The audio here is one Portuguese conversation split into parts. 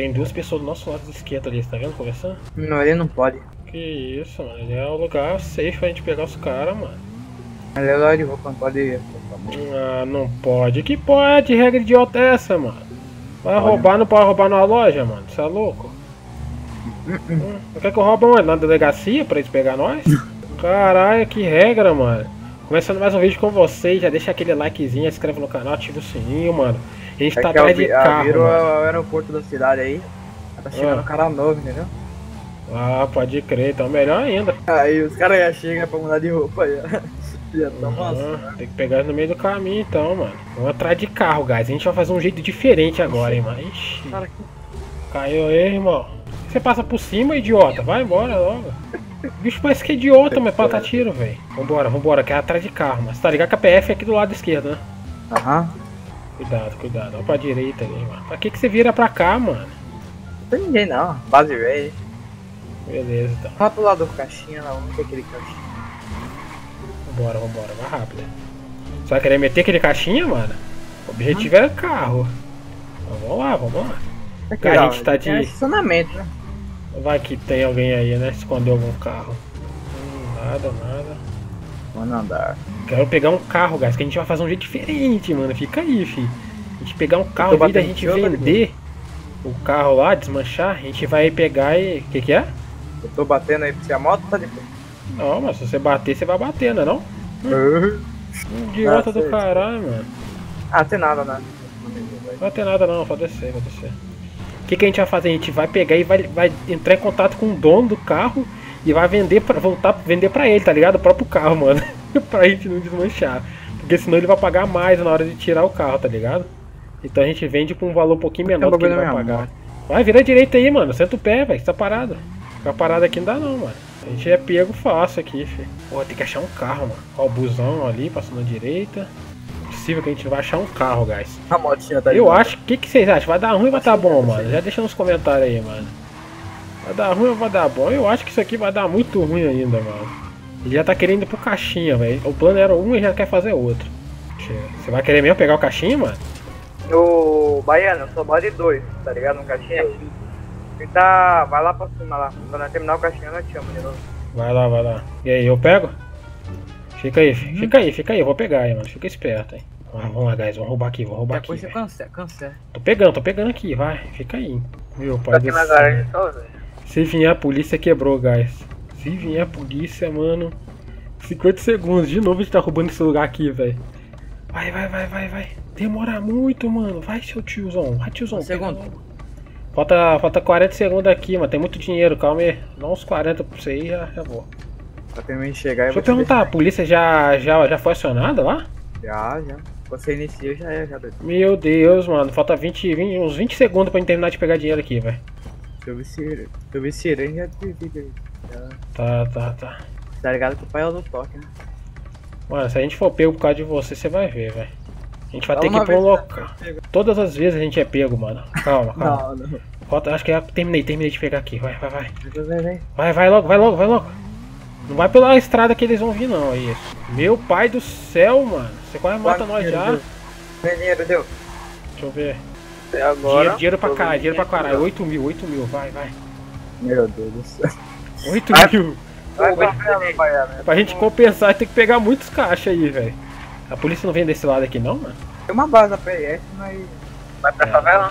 Tem duas pessoas do nosso lado esquerdo ali, você tá vendo, conversando? Não, ele não pode. Que isso, mano. Ele é o lugar safe pra gente pegar os caras, mano. Ele é lá de roupa, não pode ir. Ah, não pode. Que pode? Regra idiota é essa, mano? Vai roubar, não pode roubar numa loja, mano? Você é louco? Não quer que eu roube onde? Na delegacia pra eles pegar nós? Caralho, que regra, mano. Começando mais um vídeo com vocês, já deixa aquele likezinho, se inscreve no canal, ativa o sininho, mano. A gente tá atrás de carro, Virou mano. o aeroporto da cidade aí. Tá chegando cara novo, entendeu? Ah, pode crer, então melhor ainda. Aí os caras já chegam pra mudar de roupa já. Já tão Tem que pegar no meio do caminho então, mano. Vamos atrás de carro, guys. A gente vai fazer um jeito diferente agora, hein, mano. Ixi. Caiu aí, irmão. Você passa por cima, idiota. Vai embora logo. Bicho parece que é idiota, mas planta tiro, velho. Vambora, vambora, que é atrás de carro, mas tá ligado que a PF é aqui do lado esquerdo, né? Aham. Cuidado, cuidado. Olha pra direita ali, mano. Pra que você vira pra cá, mano? Não tem ninguém não. Base velho. Beleza, então. Vai pro lado do caixinha lá, vamos ver aquele caixinha. Vambora, vambora, vai rápido. Você vai querer meter aquele caixinha, mano? O objetivo era carro. Então, vamos lá, vamos lá. Aqui, A ó, gente tá tem de... estacionamento, né? Vai que tem alguém aí, né? Escondeu algum carro. Nada, nada. Vamos andar. Quero pegar um carro, guys, que a gente vai fazer um jeito diferente, mano. Fica aí, fi. A gente pegar um carro, em vez da gente vender o carro lá, desmanchar, a gente vai pegar e... O que é? Eu tô batendo aí pra você, a moto tá de frente. Não, mas se você bater, você vai bater, né não? Idiota do caralho, mano. Ah, tem nada, né? Não vai ter nada não, pode descer, pode descer. O que a gente vai fazer? A gente vai pegar e vai entrar em contato com o dono do carro e vai vender pra, voltar a vender pra ele, tá ligado? O próprio carro, mano. Pra gente não desmanchar. Porque senão ele vai pagar mais na hora de tirar o carro, tá ligado? Então a gente vende com um valor um pouquinho menor do que ele vai pagar. Vai, vira a direita aí, mano. Senta o pé, velho. Você tá parado. Ficar parado aqui não dá não, mano. A gente é pego fácil aqui, filho. Pô, tem que achar um carro, mano. Ó, o busão ali, passando à direita. É possível que a gente não vai achar um carro, guys. A motinha tá aí. Eu acho, o que vocês acham? Vai dar ruim ou vai dar bom, mano? Já deixa nos comentários aí, mano. Vai dar ruim ou vai dar bom? Eu acho que isso aqui vai dar muito ruim ainda, mano. Ele já tá querendo ir pro caixinha, velho. O plano era um e já quer fazer outro. Você vai querer mesmo pegar o caixinha, mano? Ô, Baiano, eu sou base 2, tá ligado? No caixinha. Então, vai lá pra cima lá. Quando nós terminar o caixinha, nós te chamamos de novo. Vai lá, vai lá. E aí, eu pego? Fica aí, fica aí, fica aí. Eu vou pegar aí, mano. Fica esperto, hein. Vamos lá, guys. Vamos roubar aqui, vamos roubar aqui. Depois você cancela. Tô pegando aqui, vai. Fica aí. Meu pai do céu. Garagem só, velho. Se vier a polícia, quebrou, guys. Se vier a polícia, mano. 50 segundos. De novo a gente tá roubando esse lugar aqui, velho. Vai, vai, vai, vai, vai. Demora muito, mano. Vai, seu tiozão. Vai, tiozão. Segundo. Falta 40 segundos aqui, mano. Tem muito dinheiro, calma aí. Dá uns 40 pra você aí e já vou. Pra terminar de chegar, Deixa eu perguntar, a polícia já foi acionada lá? Já. Você inicia, já é, já deu. Meu Deus, mano. Falta uns 20 segundos pra gente terminar de pegar dinheiro aqui, velho. Se eu vi sirene, já te vi aí. Tá. Tá ligado que o pai é o do toque, né? Mano, se a gente for pego por causa de você, você vai ver, velho. A gente vai ter que ir pra um local. Todas as vezes a gente é pego, mano. Calma. Não. Falta, acho que já terminei de pegar aqui. Vai. Vai logo. Não vai pela estrada que eles vão vir, não. É isso. Meu pai do céu, mano. Você quase mata nós já. Dinheiro deu. Deixa eu ver. Até agora. Dinheiro pra caralho. 8 mil. Vai. Meu Deus do céu. 8 mil. Vai, Pra gente compensar, tem que pegar muitos caixas aí, velho. A polícia não vem desse lado aqui, não, mano? Tem uma base da PRF, mas. Vai pra favela?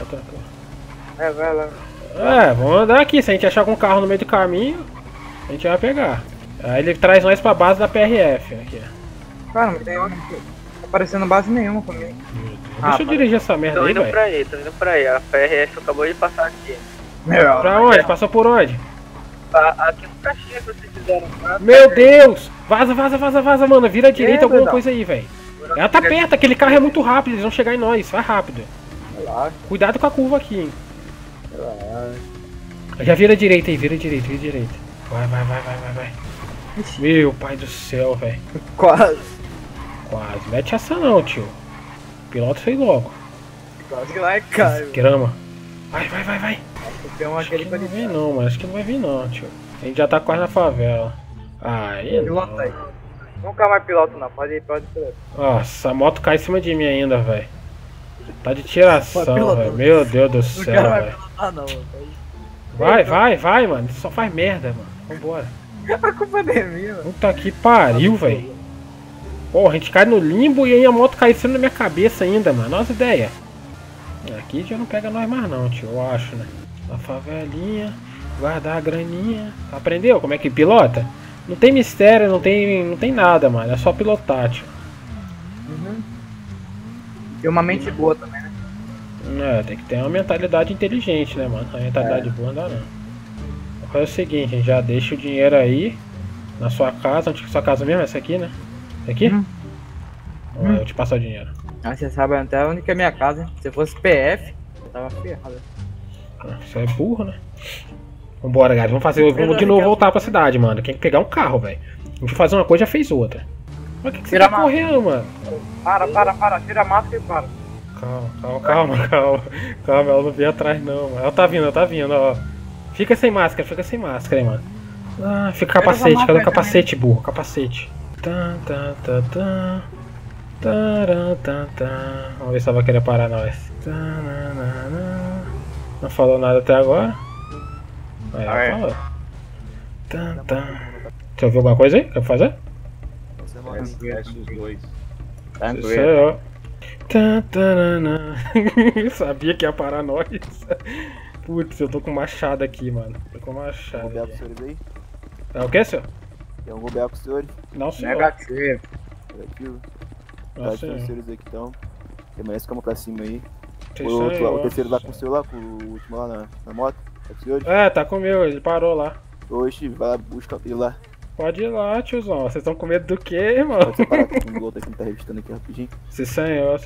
Vai lá. Vamos andar aqui. Se a gente achar algum carro no meio do caminho, a gente vai pegar. Aí ele traz nós pra base da PRF aqui. Cara, não tem tá aparecendo base nenhuma comigo. Deixa eu dirigir essa merda aí, velho. Tô indo pra aí. A PRF acabou de passar aqui. Pra onde? Passou por onde? Aqui no caixinha que vocês fizeram. Meu Deus! Vaza, mano. Vira à direita alguma coisa aí, velho. Ela tá perto, aquele carro é muito rápido, eles vão chegar em nós. Vai rápido. Relaxa. Cuidado com a curva aqui, hein. Relaxa. Já vira à direita aí, vira à direita. Vai. Meu pai do céu, velho. Quase. Mete essa não, tio. O piloto foi logo. Quase que vai, cara. Grama. Vai. Tem um aquele Não vai vir não, mano. Acho que não vai vir não, tio. A gente já tá quase na favela. Aí não. Pilota aí. Nunca mais piloto não, pode piloto. Nossa, a moto cai em cima de mim ainda, velho. Tá de tiração, velho. Meu Deus do O céu, cara vai velho. pilotar não, velho. Vai, mano. Só faz merda, mano. Vambora. A culpa não é minha, mano. Puta que pariu, velho. Porra, a gente cai no limbo e aí a moto cai em cima da minha cabeça ainda, mano. Nossa ideia. Aqui já não pega nós mais não, tio, eu acho, né? Na favelinha, guardar a graninha. Aprendeu como é que pilota? Não tem mistério, não tem nada, mano. É só pilotar, tio. E uma mente boa também, né? Tem que ter uma mentalidade inteligente, né, mano? A mentalidade boa não dá não. É o seguinte, a gente já deixa o dinheiro aí na sua casa. Onde que é sua casa mesmo? Essa aqui, né? Essa aqui? Eu te passo o dinheiro. Ah, você sabe até onde que é minha casa, hein? Se fosse PF, eu tava ferrado. Você é burro, né? Vambora, galera. Vamos de novo voltar pra cidade, mano. Tem que pegar um carro, velho. A gente fazer uma coisa já fez outra. Mas o que você tá correndo, mano? Para, tira a máscara e para. Calma, ela não vem atrás não, mano. Ela tá vindo, ó. Fica sem máscara, hein, mano. Ah, fica capacete, cadê o capacete, burro? Capacete. Vamos ver se ela vai querer parar nós. Não falou nada até agora. Aí ela falou. Você ouviu alguma coisa aí? Quer fazer? Isso aí, ó. Sabia que ia parar nós. Putz, eu tô com machado aqui, mano. Tô com machado. Tem um com os senhores aí? É o que, senhor? Tem um gobear com os senhores? Não, senhor. Negativo. Negativo? Não, Tá, senhor. tem os senhores aqui então. Permanece cama pra cima aí. Isso aí, O ó. terceiro lá com o seu lá, com o último lá na moto. É com os senhores? É, tá comigo, ele parou lá. Oxe, vai lá, busca ele lá. Pode ir lá, tiozão. Vocês estão com medo do quê, irmão? Pode separar com o outro aqui que tá revistando aqui rapidinho. Sim, senhor.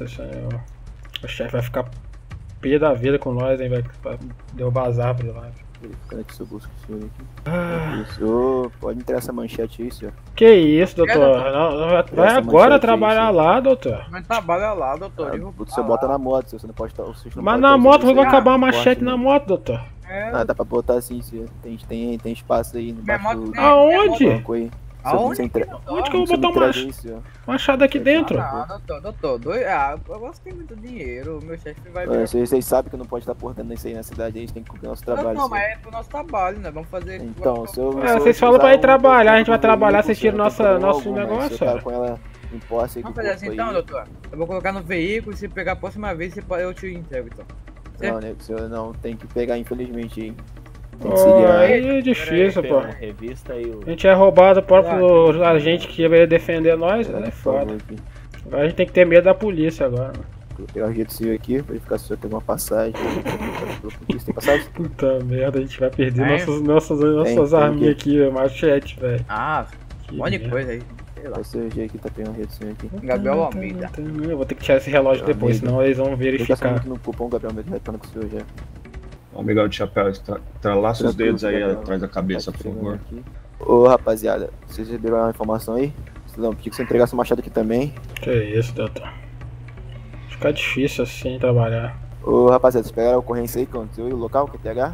O chefe vai ficar pia da vida com nós, hein, velho. Vai derrubar as árvores lá. Verificando aqui seu bolso com o senhor aqui. Ah, Isso, ô, pode me tirar essa manchete aí, senhor. que isso, doutor? doutor? Não, vai Essa agora manchete trabalhar aí, lá, doutor. Mas trabalha lá, doutor. eu vou Você falar. bota na moto, senhor. Você não pode estar. Mas na moto vai acabar a machete na moto, doutor. É, Ah, dá pra botar assim, senhor. Tem espaço aí no minha baixo moto do tem- Aonde? banco aí. Aonde? Você entre- Onde que eu vou você botar me um entrega aí, senhor. machado aqui dentro? Ah, doutor, eu gosto de muito dinheiro, o meu chefe vai ver. Vocês sabem que não pode estar portando isso aí na cidade, a gente tem que cumprir nosso trabalho. Não, senhor. mas é pro nosso trabalho, né? Vamos fazer. Então, se eu. É, se eu vocês falam pra usar ir trabalhar, a gente vai um trabalhar, veículo, vocês tiram senhor, não tem problema nosso algum, mas negócio, se eu tá cara. com ela em posse aí com Vamos o fazer assim corpo então, aí. doutor. Eu vou colocar no veículo e se pegar a próxima vez eu te entrego, então. Não, né? O senhor não tem que pegar, infelizmente. Hein? Tem Pô, que se ligar. aí é difícil, pô. Revista aí o. A gente é roubado, o próprio agente que ia defender nós, é Por foda. favor, aqui. Agora a gente tem que ter medo da polícia agora. Vou pegar o jeito do senhor aqui, verificar se o senhor tem uma passagem. Tem passagem? Puta merda, a gente vai perder Tem. nossas Tem arminhas aqui. aqui, machete, velho. Ah, um monte de merda. coisa aí. Sei lá. Vai ser o jeito aqui, tá pegando o jeito do senhor aqui. Gabriel Almeida. Eu vou ter que tirar esse relógio Meu depois, amigo. senão eles vão Verificar verificar. no cupom, Gabriel, mesmo retorno com o senhor já. Ó, Miguel de chapéu, laça os dedos aí Gabriel. atrás da cabeça, Tá por chegando favor. aqui. Ô rapaziada, vocês receberam uma informação aí? Não, pedi que você entregasse o machado aqui também. Que isso, doutor. Fica difícil assim trabalhar. Ô rapaziada, vocês pegaram a ocorrência aí que aconteceu aí, o local, QTH?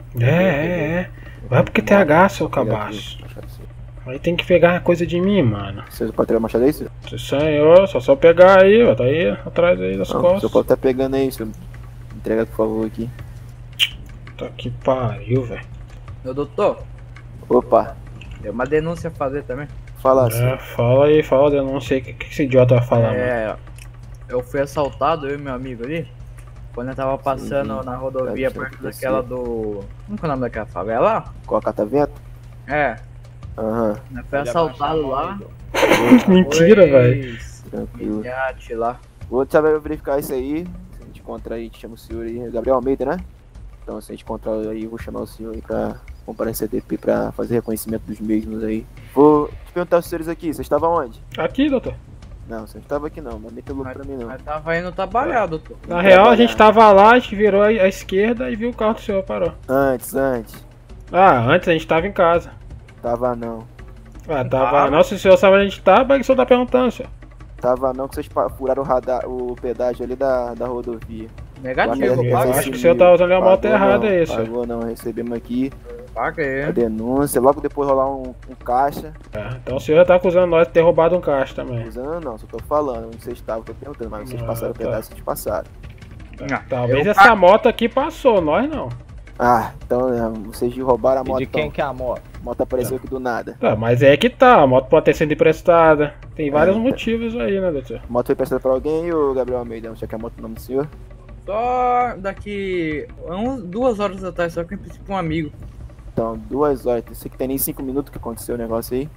É. Vai pro QTH, seu cabaço. Aí tem que pegar coisa de mim, mano. Vocês podem pegar o machado aí, senhor? Sim, senhor, só pegar aí, ó. Tá aí atrás aí das Não, o senhor costas. pode estar pegando aí, senhor. Entrega por favor aqui. Tá que pariu, velho. Meu doutor, Opa, tem uma denúncia a fazer também. fala senhor. Fala aí, fala a denúncia aí. O que esse idiota vai falar, mano? É, eu fui assaltado, eu e meu amigo ali, quando eu tava passando Sim, na rodovia tá, perto tá, daquela sim. do... Como que é o nome daquela favela? Qual a catavento? É, Aham, eu fui assaltado lá. Mentira, Foi velho. tranquilo. Iate lá. Vou saber verificar isso aí. Se a gente encontrar aí, a gente chama o senhor aí. Gabriel Almeida, né? Então se a gente encontrar aí, eu vou chamar o senhor aí pra comparecer a DP pra fazer reconhecimento dos mesmos aí. Vou te perguntar aos senhores aqui, você estava onde? Aqui, doutor. Não, você não estava aqui não, mas meta louco pra mim não. Mas tava indo trabalhar, doutor. Na real, a gente tava lá, a gente virou à esquerda e viu o carro do senhor parou. Antes. Ah, antes a gente tava em casa. Tava não. Ah, tava. Não, se o senhor sabe onde a gente tava, é que o senhor tá perguntando, senhor. Tava não, que vocês furaram o pedágio ali da rodovia. Negativo, Guarda- paguei. Acho que o senhor tá usando a moto Pagou errada não, aí, senhor. Pagou não, recebemos aqui a Paguei. denúncia, logo depois rolar um caixa. Então o senhor já tá acusando nós de ter roubado um caixa também. Usando não, só tô falando onde vocês estavam, tô perguntando, mas vocês Ah, passaram o tá. pedaço, vocês passaram. Talvez essa moto aqui passou, nós não. Ah, então vocês roubaram a E moto. de quem que é a moto? A moto apareceu aqui do nada. Tá, mas é que tá, a moto pode ter sido emprestada. Tem vários motivos aí, né, doutor? A moto foi emprestada pra alguém ou Gabriel Almeida? Você quer a moto no nome do senhor? Só daqui 2 horas atrás, só que eu pedi pra um amigo. Então, 2 horas. Você que tem nem 5 minutos que aconteceu o negócio aí.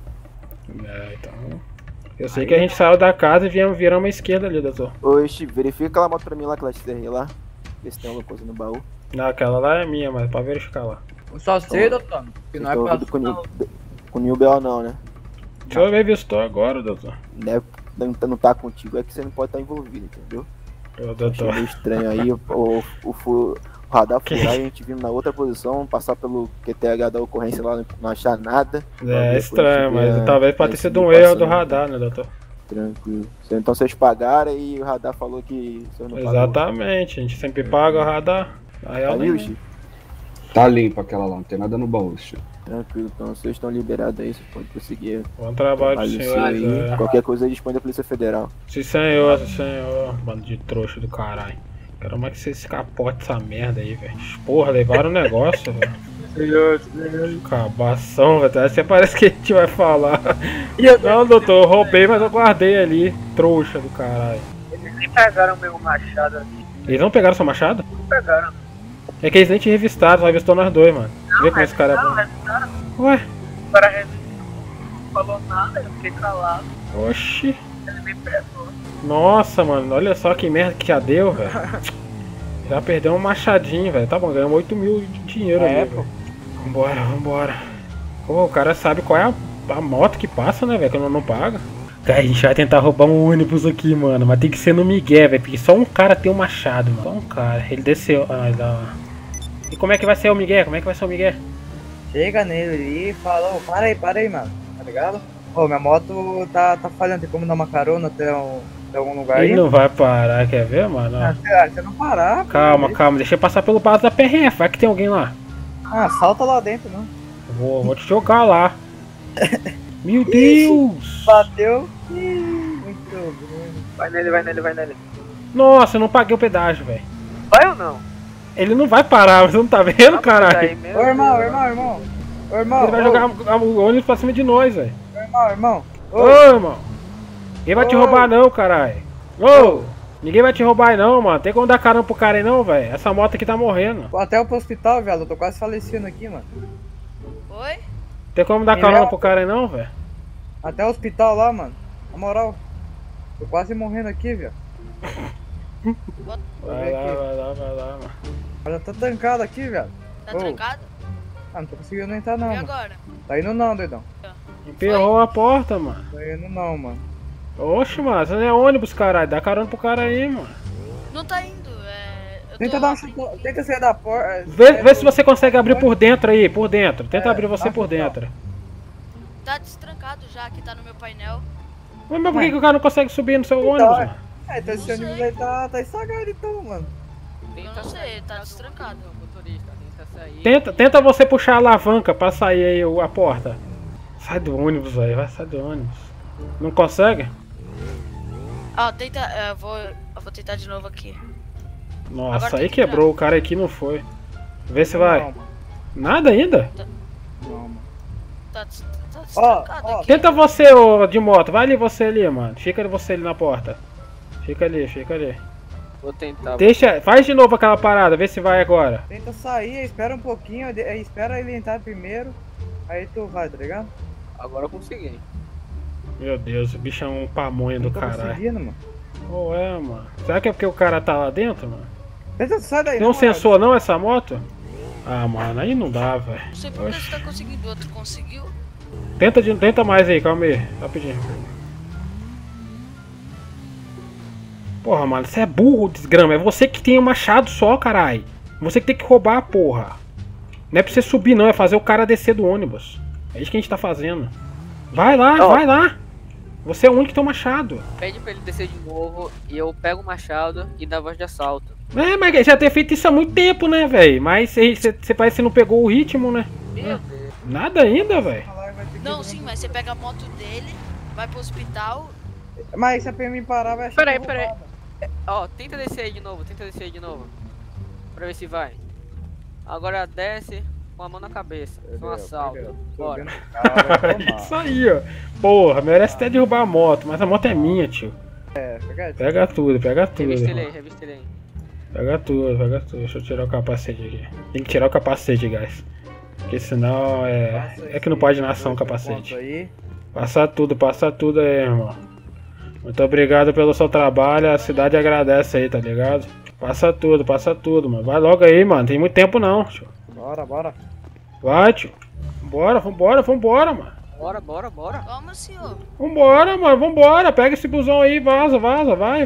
É, então. Eu sei que a gente saiu da casa e viramos à esquerda ali, doutor. Oxe, verifica aquela moto pra mim lá, aquela XR lá. Vê se tem alguma coisa no baú. Não, aquela lá é minha, mas pode verificar lá. Só sei, doutor. Que não é Tô pra ouvindo com o New BO não, né? Deixa eu ver vistou agora, doutor. Não tá contigo, é que você não pode estar envolvido, entendeu? Ô, Achei doutor. meio estranho aí, o radar furar e a gente vindo na outra posição, passar pelo QTH da ocorrência lá, não achar nada. É Depois estranho, a gente vê mas a talvez pode ter sido um SB erro do passando. radar, né, doutor? Tranquilo. Então vocês pagaram e o radar falou que o senhor não pagou. Exatamente, a gente sempre paga o radar. Na real, Valeu, não. Chico? Tá limpo aquela lá, não tem nada no baú, Chico. Tranquilo, então vocês estão liberados aí, vocês podem prosseguir. Bom trabalho do Valeu, senhor. aí. É. Qualquer coisa aí dispõe da Polícia Federal. Sim, senhor, sim, senhor. Bando de trouxa do caralho. Quero mais que vocês capotem essa merda aí, velho. Porra, levaram o negócio, velho. Cabação, velho. Até parece que a gente vai falar. Não, doutor, eu roubei, mas eu guardei ali. Trouxa do caralho. Eles nem pegaram meu machado ali. Eles não pegaram seu machado? Não pegaram. É que eles nem te revistaram, só revistou nós dois, mano. Vê como esse cara é bom. Revistaram. Ué, O cara não falou nada, eu fiquei calado. oxi. Ele me pegou. Nossa, mano, olha só que merda que já deu, velho. Já perdeu um machadinho, velho. Tá bom, ganhamos 8 mil de dinheiro ali, velho. Vambora, vambora. Pô, o cara sabe qual é a moto que passa, né, velho? Que não paga. Cara, a gente vai tentar roubar um ônibus aqui, mano. Mas tem que ser no Miguel, velho. Porque só um cara tem um machado, mano. Só um cara. Ele desceu. Ah, dá. E como é que vai ser o Miguel? Como é que vai ser o Miguel? Chega nele ali e fala, ô, para aí, mano. Tá ligado? Ô, minha moto tá falhando, tem como dar uma carona até algum lugar aí? Ele não vai parar, quer ver, mano? Ó. Se não parar... Calma, calma. Deixa eu passar pelo base da PRF. Vai que tem alguém lá. Ah, salta lá dentro, não. Vou te jogar lá. Meu Deus! Bateu. Muito bom. Vai nele, vai nele, vai nele. Nossa, eu não paguei o pedágio, velho. Vai ou não? Ele não vai parar, você não tá vendo, caralho? Aí, meu Ô, irmão, Deus. irmão. Ô, irmão. Ele vai jogar o ônibus pra cima de nós, velho. Irmão. Ô, irmão. Ninguém vai te Ô. roubar não, caralho. Ô, ninguém vai te roubar aí não, mano. Tem como dar caramba pro cara aí não, velho. Essa moto aqui tá morrendo. Até pro hospital, viado. Eu tô quase falecendo aqui, mano. Oi? Tem como dar Me caramba leva. pro cara aí não, velho? Até o hospital lá, mano. Na moral. Tô quase morrendo aqui, viado. Vai lá, mano. Olha, tá trancado aqui, viado. Tá Ô. trancado? Ah, não tô conseguindo entrar não, E mano. agora? Tá indo não, doidão. Emperrou a porta, mano. Tá indo não, mano. Oxe, mano, você não é ônibus, caralho. Dá caramba pro cara aí, mano. Não tá indo, eu Tenta tô... dar um chute. Tenta sair da porta. Vê se você consegue abrir por dentro aí, por dentro. Tenta abrir você por dentro. Tá destrancado já, que tá no meu painel. Mas por que o cara não consegue subir no seu Então, ônibus, mano? Então esse Não ônibus sei. aí tá estragado então, mano. Eu não sei, tá destrancado. Tenta você puxar a alavanca pra sair aí a porta. Sai do ônibus, velho. Vai sair do ônibus. Não consegue? Ó, tenta, eu vou tentar de novo aqui. Nossa, Agora aí tem que quebrou. O cara aqui não foi. Vê se Não, vai. mano. Nada ainda? Não, mano. Tá destrancado ó. aqui. Tenta você, ô, de moto. Vai ali você ali, mano. Fica você ali na porta. Fica ali, fica ali. Vou tentar. Deixa, faz de novo aquela parada. Vê se vai agora. Tenta sair, espera um pouquinho, aí espera ele entrar primeiro. Aí tu vai, tá ligado? Agora eu consegui. Meu Deus, o bicho é um pamonha do Não tô caralho. conseguindo, mano. Ué, mano. Será que é porque o cara tá lá dentro, mano? Tenta sair daí, Tem um na moral. sensor não essa moto? Ah, mano, aí não dá, velho. Não sei por que você tá conseguindo, o outro conseguiu. Tenta mais aí, calma aí, rapidinho. Porra, mano, você é burro, desgrama. É você que tem o machado só, carai. Você que tem que roubar a porra. Não é pra você subir, não. É fazer o cara descer do ônibus. É isso que a gente tá fazendo. Vai lá, vai lá. Você é o único que tem o machado. Pede pra ele descer de novo e eu pego o machado e dá voz de assalto. É, mas já ter feito isso há muito tempo, né, velho? Mas você parece que não pegou o ritmo, né? Meu Deus. Nada ainda, velho. Não, sim, mas você pega a moto dele, vai pro hospital. Mas se a PM me parar, vai achar Peraí, que é peraí. roubada. Ó, tenta descer aí de novo, pra ver se vai. Agora desce com a mão na cabeça, com um assalto. Bora. Isso aí, ó. Porra, merece até derrubar a moto, mas a moto é minha, tio. Pega tudo, pega tudo. Revista ele irmão. aí. Pega tudo, pega tudo. Deixa eu tirar o capacete aqui. Tem que tirar o capacete, guys. Porque senão é que não pode ir na ação o capacete. Passa tudo aí, irmão. Muito obrigado pelo seu trabalho, a cidade agradece aí, tá ligado? Passa tudo, mano. Vai logo aí, mano. Tem muito tempo não, tio. Bora. Vai, tio. Vambora, mano. Bora. Vamos, senhor. Vambora, mano, vambora. Pega esse busão aí, vaza, vai.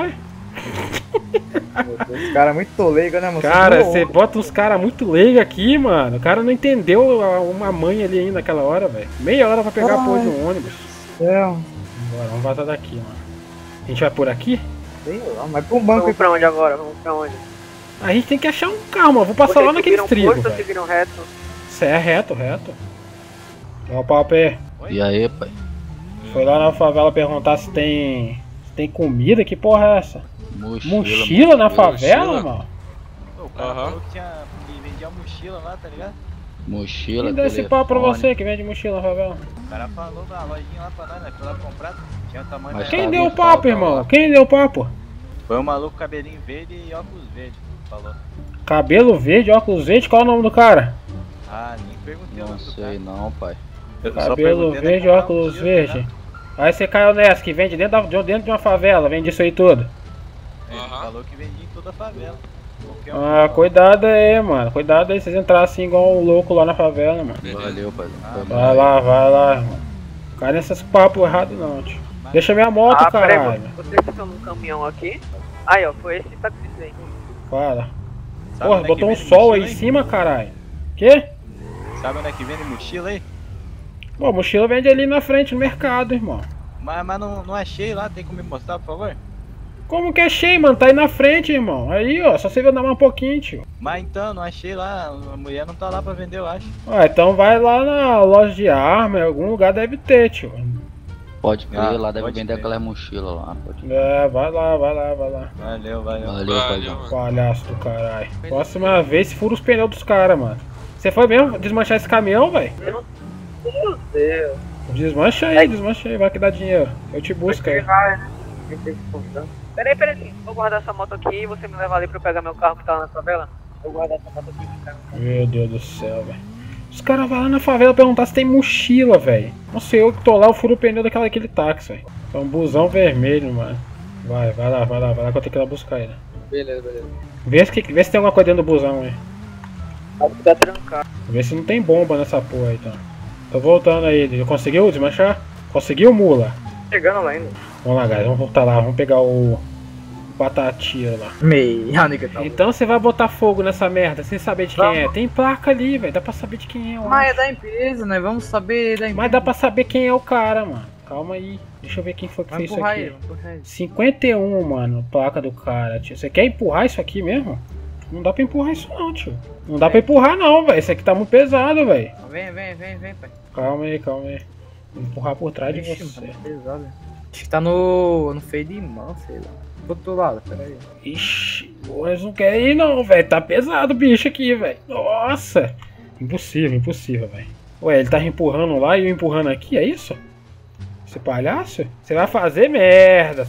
Os caras é muito leigo, né, mano? Cara, você bota uns caras muito leigos aqui, mano. O cara não entendeu uma mãe ali ainda naquela hora, velho. Meia hora pra pegar a porra de um ônibus. Bora, vamos vazar daqui, mano. A gente vai por aqui? Sei lá, mas pra um banco Vamos pra onde agora? Vamos pra onde? A gente tem que achar um carro, mano. Vou passar lá naquele trilho, Vocês velho. seguiram reto? Isso é reto. Ó o papo aí. E aí, pai? Foi lá na favela perguntar se tem comida. Que porra é essa? Mochila na favela, mano? O cara falou que vendia mochila lá, tá ligado? Mochila, Quem deu esse papo pra você que vende mochila na favela? O cara falou na lojinha lá pra nós, né? Foi lá comprar, tinha o tamanho Mas da... Quem deu o papo, irmão? Quem deu o papo? Foi um maluco cabelinho verde e óculos verde, falou. Cabelo verde, óculos verde, qual é o nome do cara? Ah, nem perguntei o Não nome do sei cara. não, pai. Eu só Cabelo perguntei, né, verde, qual é o óculos motivo, verde. né? Aí você caiu nessa, que vende dentro de uma favela, vende isso aí tudo. Ele falou que vendia em toda a favela. Qualquer Ah, cuidado aí, mano. Cuidado aí, vocês entrarem assim igual um louco lá na favela, mano. Valeu, pai. Vai lá, irmão. Cai nesses papos errados não, tio. Deixa minha moto, peraí, caralho. vocês estão no caminhão aqui? Aí, ó, foi esse taxista aí. Fala. Sabe Porra, onde é que botou um vende sol mochila, aí em hein? cima, caralho. Quê? Sabe onde é que vende mochila aí? Pô, mochila vende ali na frente no mercado, irmão. Mas não achei lá, tem como me mostrar, por favor? Como que é cheio, mano? Tá aí na frente, irmão. Aí, ó, só você ver andar mais um pouquinho, tio. Mas então, não achei lá, a mulher não tá lá pra vender, eu acho. Ah, então vai lá na loja de arma, em algum lugar deve ter, tio. Pode crer, Ah, lá deve pode vender crer. aquela mochila lá. Pode... É, vai lá. Valeu. Valeu, pai. Palhaço do caralho. Próxima vez, fura os pneus dos caras, mano. Você foi mesmo desmanchar esse caminhão, velho? Meu Deus. Desmancha aí, vai que dá dinheiro. Eu te busco aí. Peraí. Vou guardar essa moto aqui e você me leva ali pra eu pegar meu carro que tá lá na favela? Vou guardar essa moto aqui. Cara. Meu Deus do céu, velho. Os caras vão lá na favela perguntar se tem mochila, velho. Não sei, eu que tô lá, eu furo o pneu daquele táxi, velho. É um busão vermelho, mano. Vai lá que eu tenho que ir lá buscar ele. Beleza. Vê se tem alguma coisa dentro do busão aí. Acho que tá trancado. Vê se não tem bomba nessa porra aí, então. Tô voltando aí, conseguiu desmanchar? Conseguiu, mula? Chegando lá ainda. Vamos lá, guys, vamos voltar lá, vamos pegar o batatia lá. Meia, nega, tá. Então você vai botar fogo nessa merda sem saber de quem é. Tem placa ali, velho, dá pra saber de quem é. Mas é da empresa, né? Vamos saber da empresa. Mas dá pra saber quem é o cara, mano. Calma aí. Deixa eu ver quem foi que fez isso aqui. 51, mano, placa do cara, tio. Você quer empurrar isso aqui mesmo? Não dá pra empurrar isso não, tio. Não dá pra empurrar não, velho. Esse aqui tá muito pesado, velho. Vem, pai. Calma aí. Vou empurrar por trás de Ixi, você. mano, tá pesado. Acho que tá no freio de mão, sei lá. Do outro lado, peraí. Ixi, mas não quer ir não, velho. Tá pesado o bicho aqui, velho. Nossa. Impossível, velho. Ué, ele tá empurrando lá e eu empurrando aqui, é isso? Esse palhaço? Você vai fazer merda.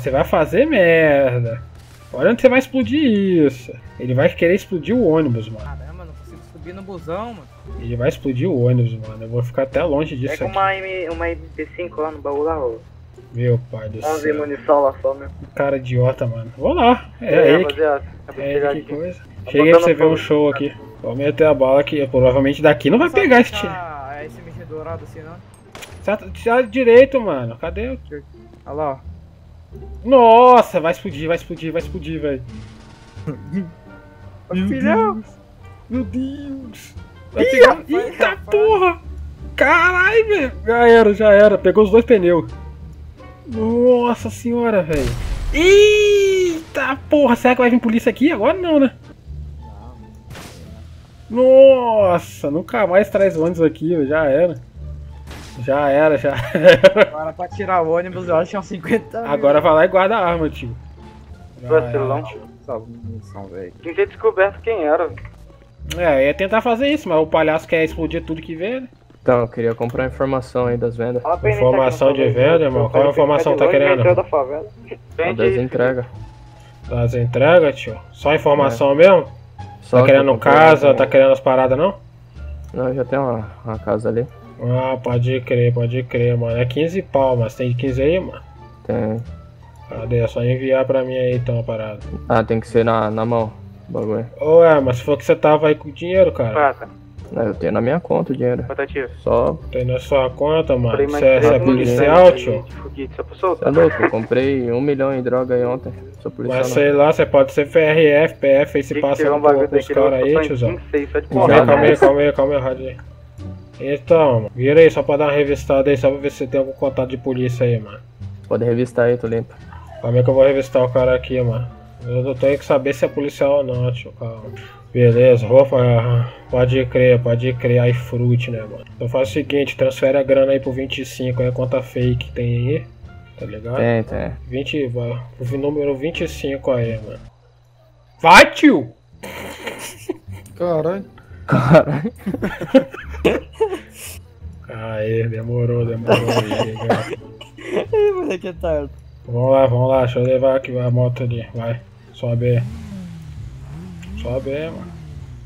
Olha onde você vai explodir isso. Ele vai querer explodir o ônibus, mano. Caramba, não consigo subir no busão, mano. Ele vai explodir o ônibus, mano. Eu vou ficar até longe disso Pega aqui. uma MP5 lá no baú lá, ô. Meu pai do Vamos ver céu. munição lá só, meu. Cara idiota, mano. Vou lá. É ele que... rapaziada. Acabei de chegar que aqui. coisa. Cheguei pra você ver um show aqui. Vou meter a bala aqui. Provavelmente daqui não vai pegar esse tiro. Ah, esse bicho dourado assim, não? Tá direito, mano. Cadê o... Olha lá, ó. Nossa, vai explodir, velho. Filhão! Meu Deus. Vai pegar... Eita porra. Caralho, velho. Já era. Pegou os dois pneus. Nossa senhora, velho. Eita porra. Será que vai vir polícia aqui? Agora não, né? Nossa, nunca mais traz ônibus aqui, velho. Já era. Agora pra tirar o ônibus eu acho que é uns 50 mil. Agora vai lá e guarda a arma, tio. Vacilão. velho. Tinha que ter descoberto quem era. É, ia tentar fazer isso, mas o palhaço quer explodir tudo que vê, né? Então, eu queria comprar informação aí das vendas. Informação de venda, irmão? Qual informação tá querendo? A das entregas. Das entregas, tio? Só informação mesmo? Só Tá que eu querendo comprei, casa, tá querendo as paradas, não? Não, já tem uma casa ali. Ah, pode crer, mano. É 15 pau, mas tem 15 aí, mano? Tem. Cadê? É só enviar pra mim aí então a parada. Ah, tem que ser na mão. O bagulho. Ué, mas se for que você tava aí com dinheiro, cara. Prata. Eu tenho na minha conta o dinheiro. Batativa. Só. Tem na sua conta, mano. Comprei mais Você é três policial, tio? Só pra soltar. É louco, eu comprei 1 milhão em droga aí ontem. Sou policial. Mas sei lá, você pode ser FRF, PF, aí se passa com os caras aí, tiozão. Calma aí, rádio aí. Então, mano, vira aí só pra dar uma revistada aí, só pra ver se tem algum contato de polícia aí, mano. Pode revistar aí, tô limpo. Calma aí que eu vou revistar o cara aqui, mano. Eu tenho que saber se é policial ou não, tio, calma. Beleza, roupa, pode crer, iFruit, né, mano. Então faz o seguinte, transfere a grana aí pro 25, aí a conta fake tem aí, tá ligado? Tem. 20, vai, o número 25 aí, mano. Vai, tio! Caralho. Aê, demorou aí, Ih, moleque, é tarde. Vamos lá, deixa eu levar aqui a moto ali, vai, sobe aí, mano.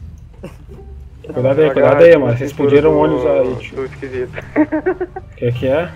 Cuidado aí, mano, vocês explodiram um ônibus aí, tio. Tô esquisito. Que é?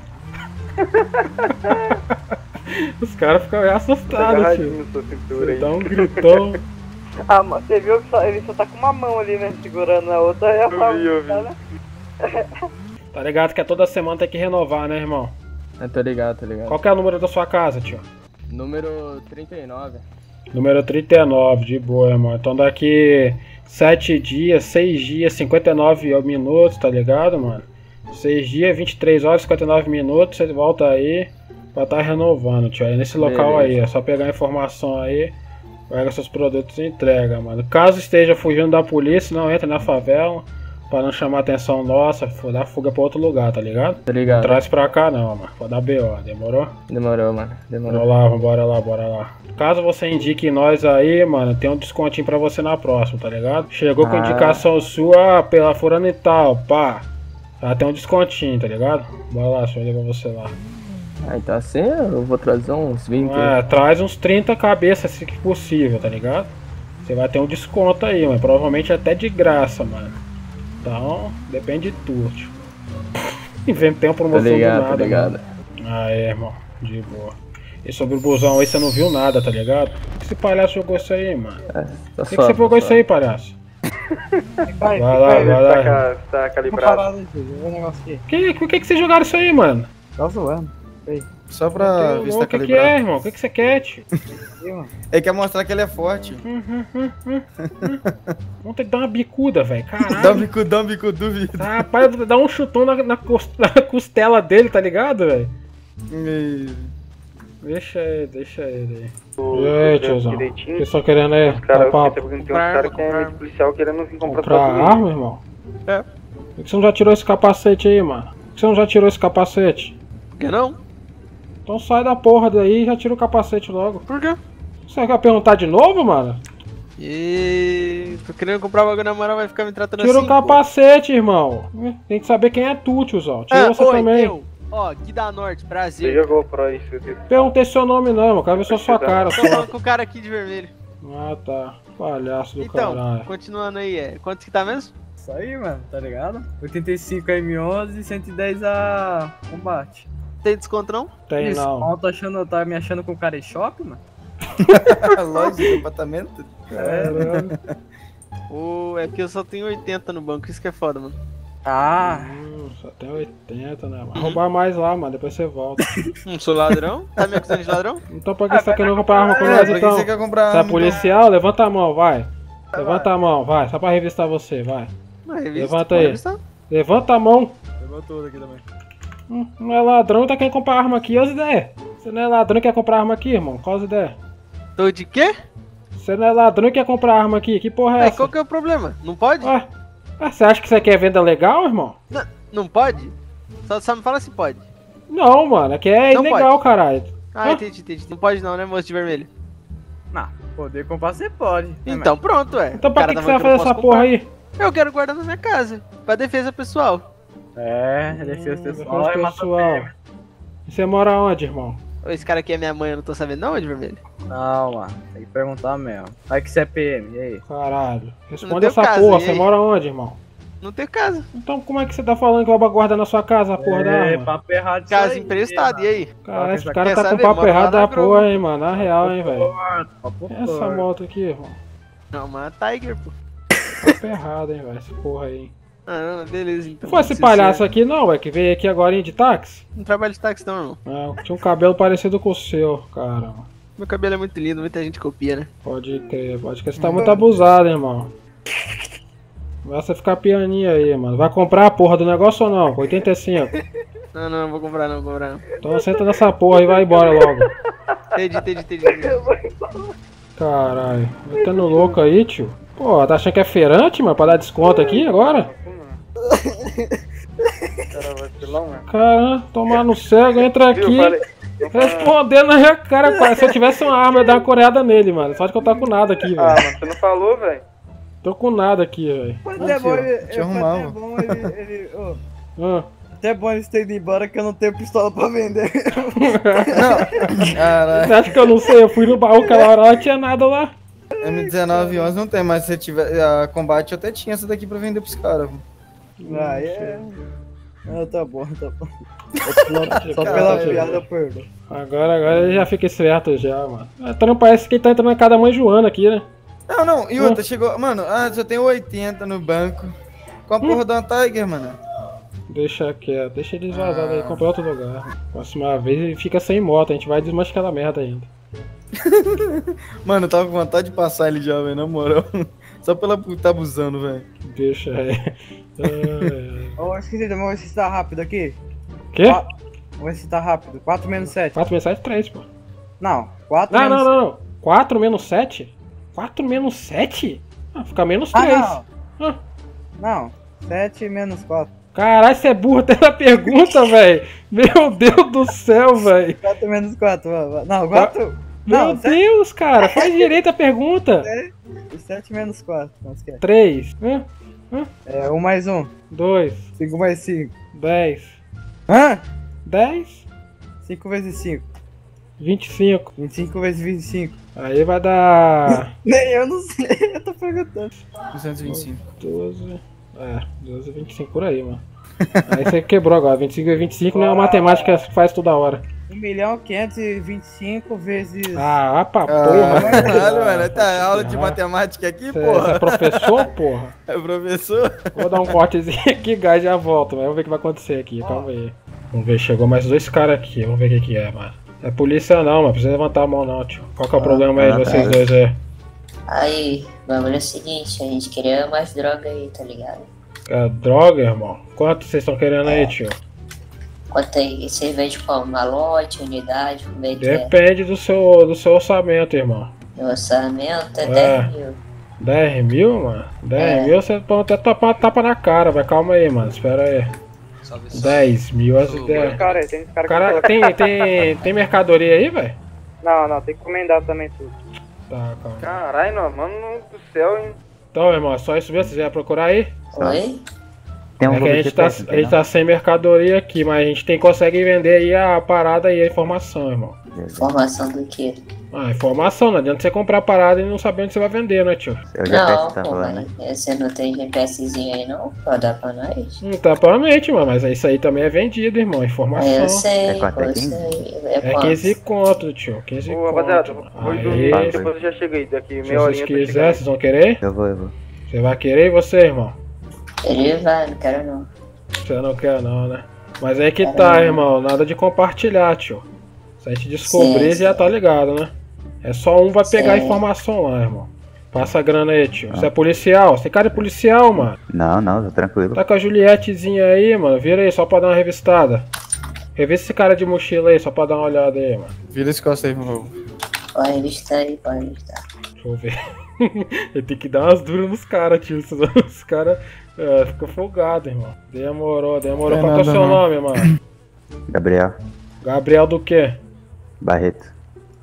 Os caras ficam meio assustados, tio. Você dá um gritão. Ah, mas você viu que ele só tá com uma mão ali, né? Segurando a outra e a eu vi. né? Tá ligado que é toda semana tem que renovar, né, irmão? Tô ligado. Qual que é o número da sua casa, tio? Número 39. Número 39, de boa, irmão. Então daqui 7 dias, 6 dias, 59 minutos, tá ligado, mano? 6 dias, 23 horas, 59 minutos, você volta aí pra tá renovando, tio. Aí nesse local aí, é só pegar a informação aí, pega seus produtos e entrega, mano. Caso esteja fugindo da polícia, não entra na favela, pra não chamar a atenção nossa, dar fuga pra outro lugar, tá ligado? Tá ligado. Não traz pra cá não, mano. Pode dar BO, demorou? Demorou, mano. Vamos lá, bora lá. Caso você indique nós aí, mano, tem um descontinho pra você na próxima, tá ligado? Chegou com indicação sua pela furana e tal, pá. Ela tem um descontinho, tá ligado? Bora lá, deixa eu levar você lá. Ah, então assim eu vou trazer uns 20. Traz uns 30 cabeças, se possível, tá ligado? Você vai ter um desconto aí, mas provavelmente até de graça, mano. Então, depende de tudo, tio. Inventei uma promoção do nada, tá ligado. Mano. Aí, irmão, de boa. E sobre o busão aí, você não viu nada, tá ligado? Por que esse palhaço jogou isso aí, mano? Por que você jogou isso aí, palhaço? Vai lá. Tá calibrado. Por que vocês jogaram isso aí, mano? Tá zoando. Só pra ver se tá O que calibrado. é, irmão? O que você quer, tio? Ele quer mostrar que ele é forte. Vamos ter que dar uma bicuda, velho. Caralho. Dá um bico, duvido. Rapaz, dá um chutão na costela dele, tá ligado, velho? Deixa ele aí. E aí, tiozão? O que você tá querendo aí? Cara, tem uns caras que é meio de policial querendo vir comprar arma, irmão? É. Por que você não já tirou esse capacete aí, mano? Por que você não já tirou esse capacete? Por que não? Então sai da porra daí e já tira o capacete logo. Por quê? Você quer perguntar de novo, mano? E tô querendo comprar bagulho na moral, vai ficar me tratando Tira assim. o capacete, irmão. Tem que saber quem é tu, tiozão. Tira você também. Ó, Guida Norte, Brasil. Você jogou pra isso. Perguntei seu nome não, irmão. Quero ver só sua cara. Tô falando com o cara aqui de vermelho. Ah, tá. Palhaço do então, caralho. continuando aí, quanto que tá mesmo? Isso aí, mano, tá ligado? 85 a M11 e 110 a combate. Tem desconto não? Tem não. Tá me achando com cara em shopping, mano? Loja de apartamento? É que eu só tenho 80 no banco, isso que é foda, mano. Só tem 80, né, mano? Roubar mais lá, mano, depois você volta. Não sou ladrão? Tá me acusando de ladrão? Então pra que você tá querendo comprar arma com nós, então? Você quer comprar Você é arma, policial? Então? Levanta a mão, vai. Levanta a mão, vai. Só pra revistar você, vai. Levanta aí. Levanta a mão. Levantou daqui também. Não é ladrão, tá querendo comprar arma aqui, olha as ideias. Você não é ladrão e quer comprar arma aqui, irmão? Qual as ideias? Tô de quê? Você não é ladrão e quer comprar arma aqui, que porra é essa? Qual que é o problema? Não pode? Você acha que isso aqui é venda legal, irmão? Não pode? Só me fala se pode. Não, mano, aqui é não ilegal, pode. caralho. Entendi. Não pode não, né, moço de vermelho? Não, poder comprar você pode. Então pronto, ué. Então pra O cara que tá você vai falando fazer eu essa não porra posso aí? comprar. Eu quero guardar na minha casa. Pra defesa pessoal. É, defesa pessoal Defesa e mata pessoal. PM. Você mora onde, irmão? Ô, esse cara aqui é minha mãe, eu não tô sabendo não, de vermelho. Não, mano, tem que perguntar mesmo. Vai que você é PM, e aí? Caralho. Responde tenho essa casa, porra, e você aí? mora onde, irmão? Não tenho casa. Então como é que você tá falando que vai guardar na sua casa a porra da arma? Papo errado isso Casa aí, emprestada, e aí? Caralho, esse Quer cara tá com saber? papo Mora lá errado na da Grove. porra, hein, mano. Na real, hein, velho. Papo Essa forte. moto aqui, irmão. Não, mas é Tiger, pô. Papo errado, hein, velho. Essa porra aí. Ah, não, beleza, então. Não foi esse Se palhaço você- aqui não, velho, que veio aqui agora de táxi? Não trabalho de táxi não, irmão. Ah, tinha um cabelo parecido com o seu, cara. Meu cabelo é muito lindo, muita gente copia, né? Pode crer, pode crer. Você tá muito abusado, hein, irmão. Vai você ficar pianinho aí, mano. Vai comprar a porra do negócio ou não? 85. Não, não vou comprar não, vou comprar não. Então senta nessa porra e vai embora logo. Entendi. Caralho, metendo louco aí, tio. Pô, tá achando que é feirante, mano, pra dar desconto aqui agora? Caramba, tomar no cego, entra aqui. Respondendo na minha cara, cara. Se eu tivesse uma arma, eu ia dar uma coreada nele, mano. Só que eu tô com nada aqui, velho. Mano, você não falou, velho? Tô com nada aqui, velho. Foi até bom ele. te arrumava. Foi até bom ele. Ah. Até bom eles terem ido embora que eu não tenho pistola pra vender. Caralho. Você acha que eu não sei? Eu fui no baú aquela hora, não tinha nada lá. M1911 não tem, mas se você tiver a combate, eu até tinha essa daqui pra vender pros caras. Aí é. Ah, tá bom. Só pela piada eu perdoo. Agora ele já fica esperto já, mano. Então não parece que ele tá entrando na casa da mãe Joana aqui, né? Não, e outra, chegou. Mano, só tem 80 no banco. Com a porra da Tiger, mano. Deixa quieto, deixa eles vazarem aí, comprar outro lugar. Próxima vez ele fica sem moto, a gente vai desmanchar aquela merda ainda. Mano, eu tava com vontade de passar ele já, velho, na moral. Só pela tá abusando, velho. Deixa aí. Ô, esqueci, vamos ver se tá rápido aqui. Quê? Vamos ver se tá rápido. 4 menos 7. 4 menos 7, 3, pô. Não, 4 Não, menos não. 4 menos 7? 4 menos 7? Ah, fica menos 3. não. Não, 7 menos 4. Caralho, você é burro até na pergunta, velho. Meu Deus do céu, velho. 4 menos 4, não, 4. Meu Não, Deus, cara, faz direito a pergunta. 7 menos 4, não esquece. 3. É, 1 mais 1. 2. 5 mais 5. 10. Hã? 10. 5 vezes 5. 25. 25 vezes 25. Aí vai dar... Nem eu não sei, eu tô perguntando. 225. 12. 12, 25 por aí, mano. Aí você quebrou agora. 25 e 25 não é uma matemática que faz toda hora. 1.525 vezes. Ah, pra porra. Caralho, mano, tá aula de matemática aqui, Você porra. é professor, porra? É professor? Vou dar um cortezinho aqui, guys, já volto. Mas vamos ver o que vai acontecer aqui, calma aí. Vamos ver, chegou mais 2 caras aqui. Vamos ver o que é, mano. É polícia não, mano. Precisa levantar a mão não, tio. Qual que é o problema aí de vocês dois aí? Aí, o bagulho é o seguinte, a gente queria mais droga aí, tá ligado? É droga, irmão? Quanto vocês estão querendo aí, tio? Quanto aí? Você vende como? Malote, unidade, como é que é? Depende do seu orçamento, irmão. Meu orçamento é É. 10 mil. 10 mil, mano? 10 mil você pode até topar tapa na cara, vai. Calma aí, mano. Espera aí. 10 mil as ideias. Cara, tem esse cara Cara, tem mercadoria aí, velho? Não, tem que encomendar também tudo. Tá, calma. Caralho, mano do céu, hein? Então, irmão, é só isso mesmo? Vocês vão procurar aí? Oi? Tem um É que a lugar gente, de tá, teste, a gente tá sem mercadoria aqui, mas a gente consegue vender aí a parada e a informação, irmão. Informação do quê? Ah, informação, não adianta você comprar a parada e não saber onde você vai vender, né, tio? Não, pô, mas você não tem GPSzinho aí não? Pra dar pra nós? Não tá pra mente, mano, mas isso aí também é vendido, irmão, informação. Eu sei, pô, eu sei. É 15 conto, tio, 15 Ô, conto. rapaziada, mano. vou Aí, dormir, depois eu já chego aí, daqui se meia vocês horinha. quiserem, vocês vão querer? Eu vou. Você vai querer e você, irmão? Ele vai, não quero não. Você não quer não, né? Mas aí que tá, irmão, nada de compartilhar, tio. Se a gente descobrir, Sim, já tá ligado, né? É só um vai pegar a Sim. informação lá, irmão. Passa a grana aí, tio. Você é policial? Você tem cara de policial, mano. Não, tô tranquilo. Tá com a Julietezinha aí, mano. Vira aí, só pra dar uma revistada. Revista esse cara de mochila aí, só pra dar uma olhada aí, mano. Vira esse costa aí, por favor. Pode revistar aí, pode revistar. Deixa eu ver. Ele tem que dar umas duras nos caras, tio. Senão os caras ficam folgados, irmão. Demorou. Qual que é o seu nome, mano? Gabriel Gabriel do quê? Barreto.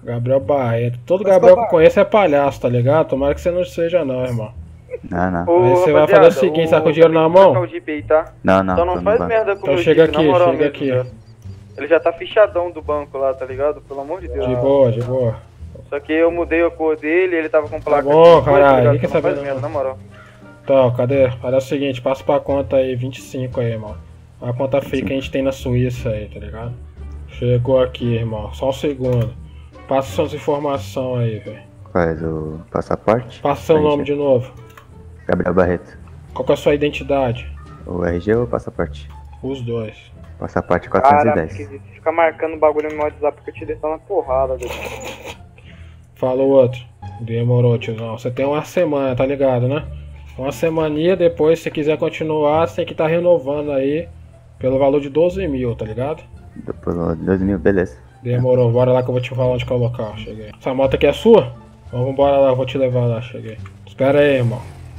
Gabriel Barreto. Todo Gabriel que eu conheço é palhaço, tá ligado? Tomara que você não seja não, irmão. Não, não. Aí você vai fazer o seguinte, tá com o dinheiro na mão? Não, não. Então não faz merda com o Então meu chega Jeep, aqui, na moral chega mesmo, aqui. velho. Ele já tá fichadão do banco lá, tá ligado? Pelo amor de Deus. De boa, de boa. Só que eu mudei a cor dele, ele tava com placa. bom, aqui, caralho, tá ligado? ninguém quer Então não saber faz merda, não. na moral. Então, cadê? Olha o seguinte, passa pra conta aí, 25 aí, irmão. A conta fake que a gente tem na Suíça aí, tá ligado? Chegou aqui, irmão. Só um segundo. Passa suas informações aí, velho. Faz o passaporte. Passa seu nome de novo. Gabriel Barreto. Qual que é a sua identidade? O RG ou o passaporte? Os dois. Passaporte Cara, 410. fica marcando bagulho no meu WhatsApp porque eu te deixo na porrada, velho. Fala o outro. Demorou, tiozão. Você tem uma semana, tá ligado, né? Uma semaninha, depois, se você quiser continuar, você tem que estar renovando aí pelo valor de 12 mil, tá ligado? Por 2 mil, beleza. Demorou, bora lá que eu vou te falar onde que é o local. Cheguei. Essa moto aqui é sua? Então vambora lá, eu vou te levar lá, cheguei. Espera aí, irmão.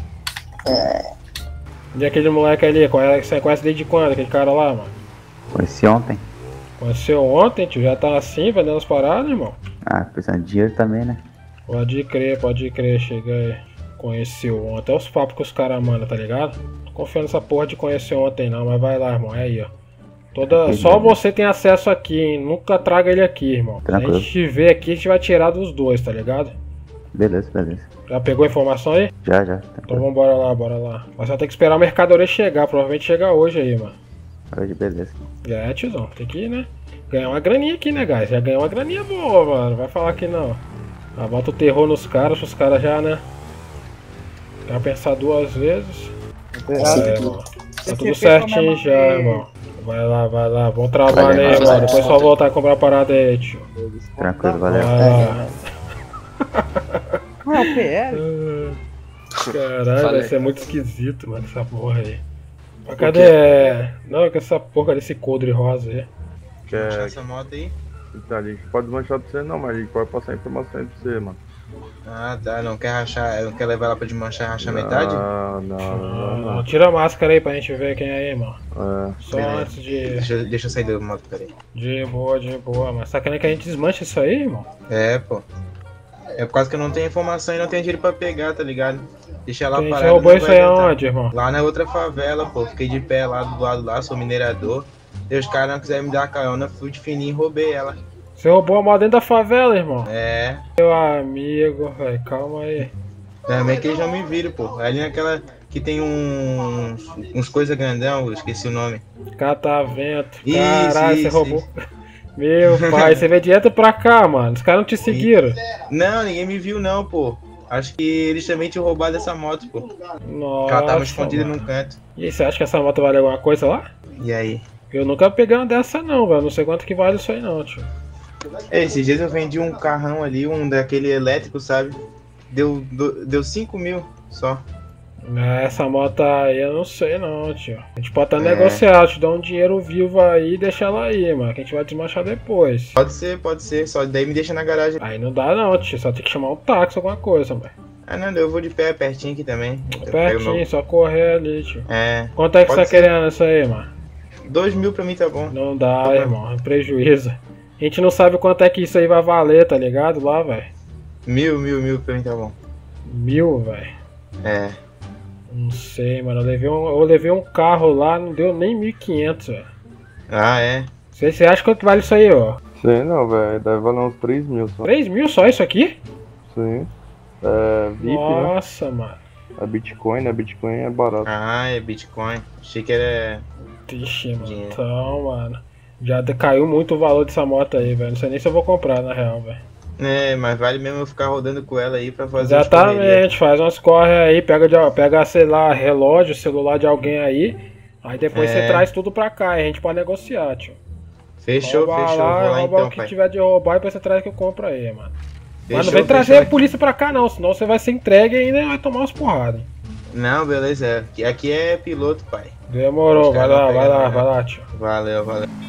E aquele moleque ali, você conhece desde quando? Aquele cara lá, mano? Conheci ontem. Conheceu ontem, tio? Já tá assim, vendendo as paradas, irmão? Ah, precisando de dinheiro também, né? Pode crer, chega aí. Conheceu ontem. Até os papos que os caras mandam, tá ligado? Não tô confiando nessa porra de conhecer ontem não, mas vai lá, irmão. É aí, ó. Só você tem acesso aqui, hein? Nunca traga ele aqui, irmão. Tranquilo. Se a gente vê aqui, a gente vai tirar dos dois, tá ligado? Beleza, beleza. Já pegou a informação aí? Já. Então vambora lá, bora lá. Mas só tem que esperar a mercadoria chegar, provavelmente chega hoje aí, mano. Hoje, beleza. É, tiozão, tem que, né? Ganhar uma graninha aqui, né, guys? Já ganhou uma graninha boa, mano. Vai falar que não. Já bota o terror nos caras, os caras já, né? Já pensar duas vezes. Mano. Tá tudo certinho já, irmão. Vai lá. Bom trabalho aí, mano. Depois só voltar a comprar parada aí, tio. Tranquilo, valeu. Ah, é o PL? Caralho, vai ser muito esquisito, mano, essa porra aí. Mas cadê? Não, que essa porra desse coldre rosa aí. Quer... Essa moto aí? Então, a gente pode desmanchar pra você não, mas a gente pode passar informação aí pra você, mano. Ah, tá. Não quer rachar, não quer levar ela pra desmanchar e rachar metade? Não. Tira a máscara aí pra gente ver quem é aí, mano. Só Beleza. antes de... Deixa eu sair da moto, peraí. De boa. Mas tá querendo que a gente desmanche isso aí, irmão? É, pô. É por causa que eu não tenho informação e não tenho dinheiro pra pegar, tá ligado? Deixa lá Quem parada. roubou isso aí aonde, irmão? Lá na outra favela, pô. Fiquei de pé lá do lado lá, sou minerador. E os caras não quiseram me dar carona, fui de fininho e roubei ela. Você roubou a moto dentro da favela, irmão? É. Meu amigo, velho, calma aí. Também que eles não me viram, pô. Ali naquela que tem uns coisa grandão, eu esqueci o nome. Catavento. Isso, Caralho, você isso, roubou. isso. Meu pai, você veio direto pra cá, mano. Os caras não te seguiram? Não, ninguém me viu não, pô. Acho que eles também tinham roubado essa moto, pô. Nossa, ela tava escondida mano. num canto. E aí, você acha que essa moto vale alguma coisa lá? E aí? Eu nunca peguei uma dessa não, velho. Não sei quanto que vale isso aí não, tio. Esses dias eu vendi um carrão ali, um daquele elétrico, sabe? Deu 5 mil só. Essa moto aí eu não sei não, tio. A gente pode até negociar, te dar um dinheiro vivo aí e deixar ela aí, mano. Que a gente vai desmanchar depois. Pode ser. Só daí me deixa na garagem. Aí não dá não, tio. Só tem que chamar um táxi, alguma coisa, mano. Ah, não, eu vou de pé, pertinho aqui também. Pertinho, só correr ali, tio. É. Quanto é que você tá Pode ser. querendo isso aí, mano? 2 mil pra mim tá bom. Não dá, irmão. É prejuízo. A gente não sabe quanto é que isso aí vai valer, tá ligado? Lá, velho. 1000 pra mim tá bom. 1000, velho? É. Não sei, mano. Eu levei um carro lá, não deu nem 1.500, velho. Ah, é? Você acha quanto vale isso aí, ó? Sei não, velho. Deve valer uns 3 mil só. 3 mil só isso aqui? Sim. É VIP, Nossa, mano. É Bitcoin, né? Bitcoin é barato. Ah, é Bitcoin. Achei que era... Ixi, mano. Então, mano. Já caiu muito o valor dessa moto aí, velho. Não sei nem se eu vou comprar, na real, velho. É, mas vale mesmo eu ficar rodando com ela aí pra fazer Exatamente, faz umas corre aí, pega, sei lá, relógio, celular de alguém aí. Aí depois você traz tudo pra cá e a gente pode negociar, tio. Fechou, Rouba fechou. lá, Vou lá rouba então, o que pai. tiver de roubar e depois você traz que eu compro aí, mano. Mas não Fechou, vem trazer fechou. a polícia pra cá não, senão você vai ser entregue e ainda vai tomar umas porradas. Não, beleza. Aqui é piloto, pai. Demorou, Os vai caras lá, não vai pegam lá, mais vai não. lá, tio. Valeu.